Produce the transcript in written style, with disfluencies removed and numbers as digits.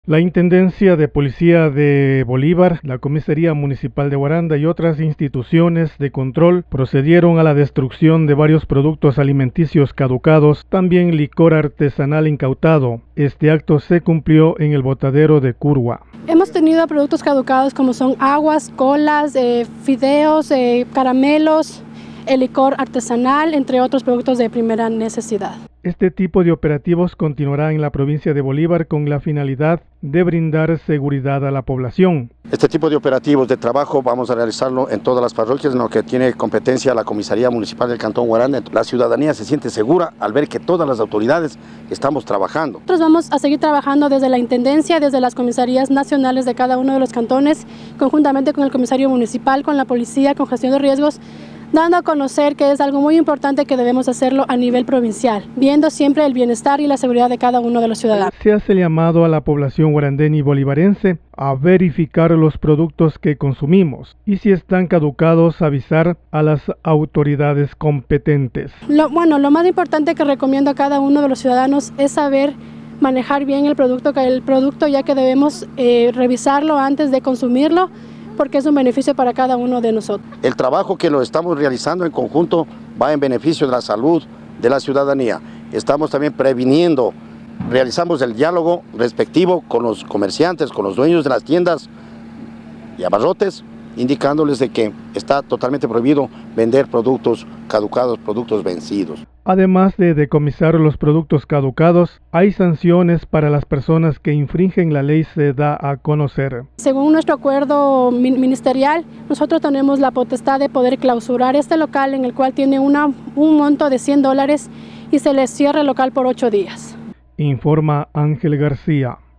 La Intendencia de Policía de Bolívar, la Comisaría Municipal de Guaranda y otras instituciones de control procedieron a la destrucción de varios productos alimenticios caducados, también licor artesanal incautado. Este acto se cumplió en el botadero de Curwa. Hemos tenido productos caducados como son aguas, colas, fideos, caramelos, el licor artesanal, entre otros productos de primera necesidad. Este tipo de operativos continuará en la provincia de Bolívar con la finalidad de brindar seguridad a la población. Este tipo de operativos de trabajo vamos a realizarlo en todas las parroquias en lo que tiene competencia la Comisaría Municipal del Cantón Guaranda. La ciudadanía se siente segura al ver que todas las autoridades estamos trabajando. Nosotros vamos a seguir trabajando desde la Intendencia, desde las comisarías nacionales de cada uno de los cantones, conjuntamente con el comisario municipal, con la policía, con gestión de riesgos, dando a conocer que es algo muy importante que debemos hacerlo a nivel provincial, viendo siempre el bienestar y la seguridad de cada uno de los ciudadanos. Se hace el llamado a la población guarandena y bolivarense a verificar los productos que consumimos y si están caducados avisar a las autoridades competentes. Lo más importante que recomiendo a cada uno de los ciudadanos es saber manejar bien el producto ya que debemos revisarlo antes de consumirlo, porque es un beneficio para cada uno de nosotros. El trabajo que lo estamos realizando en conjunto va en beneficio de la salud de la ciudadanía. Estamos también previniendo, realizamos el diálogo respectivo con los comerciantes, con los dueños de las tiendas y abarrotes, indicándoles de que está totalmente prohibido vender productos caducados, productos vencidos. Además de decomisar los productos caducados, hay sanciones para las personas que infringen la ley, se da a conocer. Según nuestro acuerdo ministerial, nosotros tenemos la potestad de poder clausurar este local en el cual tiene un monto de $100 y se les cierra el local por 8 días. Informa Ángel García.